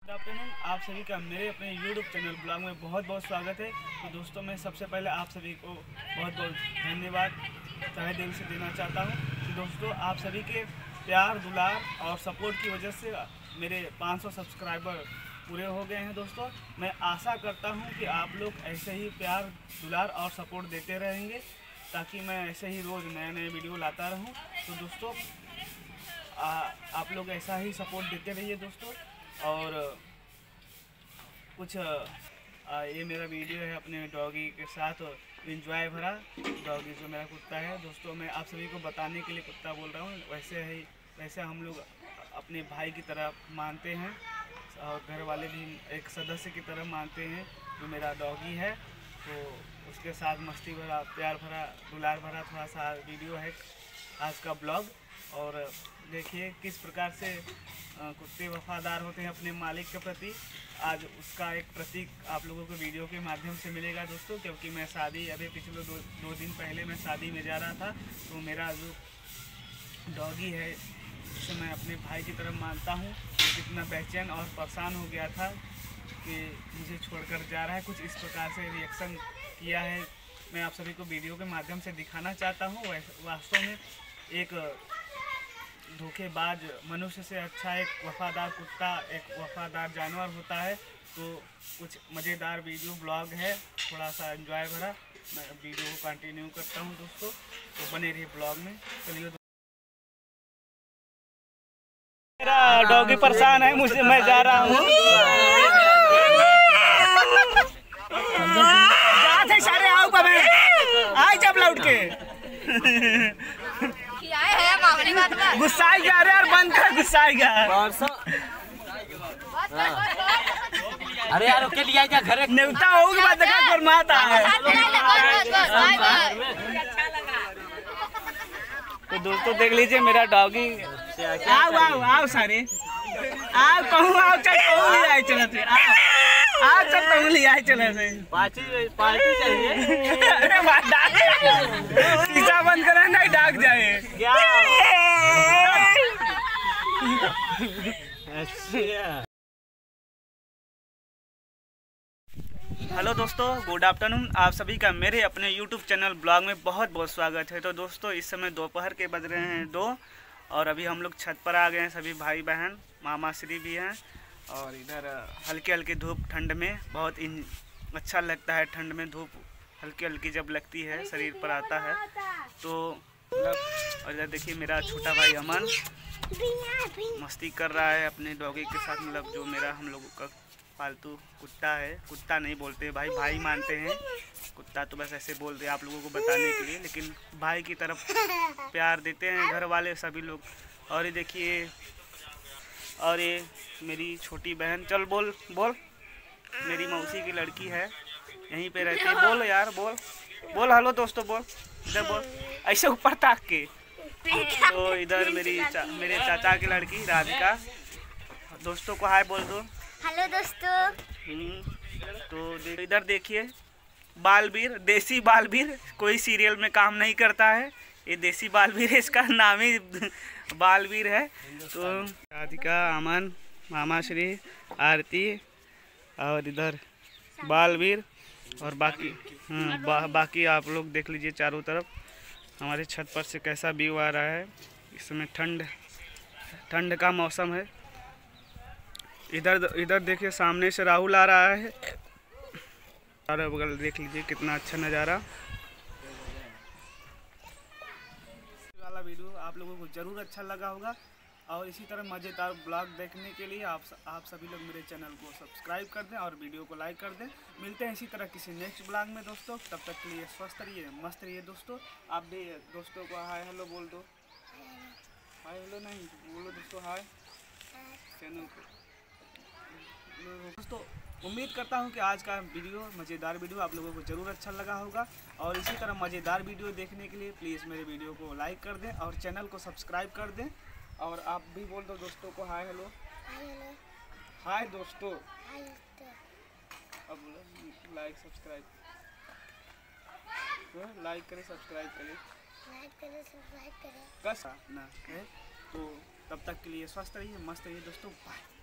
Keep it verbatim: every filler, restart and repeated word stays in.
Good afternoon, आप सभी का मेरे अपने यूट्यूब चैनल ब्लॉग में बहुत बहुत स्वागत है। तो दोस्तों, मैं सबसे पहले आप सभी को बहुत बहुत धन्यवाद तहे दिल से देना चाहता हूं। तो दोस्तों, आप सभी के प्यार दुलार और सपोर्ट की वजह से मेरे पाँच सौ सब्सक्राइबर पूरे हो गए हैं। दोस्तों, मैं आशा करता हूं कि आप लोग ऐसे ही प्यार दुलार और सपोर्ट देते रहेंगे ताकि मैं ऐसे ही रोज़ नए नए वीडियो लाता रहूं। तो दोस्तों, आ, आप लोग ऐसा ही सपोर्ट देते रहिए दोस्तों। और कुछ आ, ये मेरा वीडियो है अपने डॉगी के साथ एंजॉय भरा। डॉगी जो मेरा कुत्ता है दोस्तों, मैं आप सभी को बताने के लिए कुत्ता बोल रहा हूँ। वैसे ही वैसे हम लोग अपने भाई की तरह मानते हैं और घर वाले भी एक सदस्य की तरह मानते हैं जो मेरा डॉगी है। तो उसके साथ मस्ती भरा, प्यार भरा, दुलार भरा थोड़ा सा वीडियो है आज का ब्लॉग। और देखिए किस प्रकार से कुत्ते वफादार होते हैं अपने मालिक के प्रति। आज उसका एक प्रतीक आप लोगों को वीडियो के माध्यम से मिलेगा दोस्तों, क्योंकि मैं शादी अभी पिछले दो दो दिन पहले मैं शादी में जा रहा था। तो मेरा जो डॉगी है उसे मैं अपने भाई की तरफ मानता हूँ। वो कितना बेचैन और परेशान हो गया था कि मुझे छोड़कर जा रहा है, कुछ इस प्रकार से रिएक्शन किया है। मैं आप सभी को वीडियो के माध्यम से दिखाना चाहता हूँ। वास्तव में एक धोखेबाज मनुष्य से अच्छा एक वफादार कुत्ता, एक वफादार जानवर होता है। तो कुछ मज़ेदार वीडियो ब्लॉग है, थोड़ा सा एंजॉय भरा। मैं वीडियो को कंटिन्यू करता हूं दोस्तों, तो बने रहिए ब्लॉग में। चलिए, मेरा डॉगी परेशान है मुझसे, मैं जा रहा हूँ। सारे आओ आज जब लौट के गुस्सा जा रहे यार, बंद कर, गुस्सा गया। अरे यार के लिए जा घर नेवता होगी बात देखा फरमाता है। तो दोस्तों देख लीजिए मेरा डॉगी। आओ आओ आओ सारे आओ, कहूँ आओ, चल कहूँ ले आए, चलो थे आओ आओ, चल कहूँ ले आए, चलो थे पार्टी पार्टी चाहिए। अरे बात डाक शीशा बंद करा नहीं डाक जाए क्या। हेलो दोस्तों, गुड आफ्टरनून, आप सभी का मेरे अपने यूट्यूब चैनल ब्लॉग में बहुत बहुत स्वागत है। तो दोस्तों, इस समय दोपहर के बज रहे हैं दो और अभी हम लोग छत पर आ गए हैं। सभी भाई बहन मामा श्री भी हैं और इधर हल्की हल्की धूप, ठंड में बहुत इन अच्छा लगता है। ठंड में धूप हल्की हल्की जब लगती है शरीर पर आता है तो मतलब। और इधर देखिए मेरा छोटा भाई अमन मस्ती कर रहा है अपने डॉगी के साथ। मतलब जो मेरा हम लोगों का पालतू कुत्ता है, कुत्ता नहीं बोलते भाई, भाई मानते हैं। कुत्ता तो बस ऐसे बोलते हैं आप लोगों को बताने के लिए, लेकिन भाई की तरफ प्यार देते हैं घर वाले सभी लोग। और ये देखिए, और ये मेरी छोटी बहन, चल बोल बोल, मेरी मौसी की लड़की है, यहीं पे रहती है। बोल यार, बोल बोल, हेलो दोस्तों, बोल इधर बोल, ऐसे ऊपर ताक के। तो इधर मेरी चा, मेरे चाचा की लड़की राधिका, दोस्तों को हाय बोल दो। हेलो दोस्तों। तो इधर देखिए बालवीर, देसी बालवीर, कोई सीरियल में काम नहीं करता है, ये देसी बालवीर है, इसका नाम ही बालवीर है। तो राधिका, अमन, मामा श्री, आरती और इधर बालवीर और बाकी बा, बाकी आप लोग देख लीजिए चारों तरफ हमारे छत पर से कैसा व्यू आ रहा है। इस समय ठंड ठंड का मौसम है। इधर इधर देखिए सामने से राहुल आ रहा है, चारों बगल देख लीजिए कितना अच्छा नज़ारा। वाला वीडियो आप लोगों को ज़रूर अच्छा लगा होगा और इसी तरह मज़ेदार ब्लॉग देखने के लिए आप आप सभी लोग मेरे चैनल को सब्सक्राइब कर दें और वीडियो को लाइक कर दें। मिलते हैं इसी तरह किसी नेक्स्ट ब्लॉग में दोस्तों, तब तक के लिए स्वस्थ रहिए, मस्त रहिए दोस्तों। आप भी दोस्तों को हाय हेलो बोल दो। हाय हेलो नहीं बोलो दोस्तों, हाय चैनल को। दोस्तों, उम्मीद करता हूं कि आज का वीडियो मज़ेदार वीडियो आप लोगों को ज़रूर अच्छा लगा होगा और इसी तरह मज़ेदार वीडियो देखने के लिए प्लीज़ मेरे वीडियो को लाइक कर दें और चैनल को सब्सक्राइब कर दें। और आप भी बोल दो दोस्तों को हाय हेलो। हाय दोस्तों, अब लाइक सब्सक्राइब लाइक करें, सब्सक्राइब करें, लाइक करें, सब्सक्राइब करें, कैसा ना है। तो तब तक के लिए स्वस्थ रहिए, मस्त रहिए दोस्तों, बाय।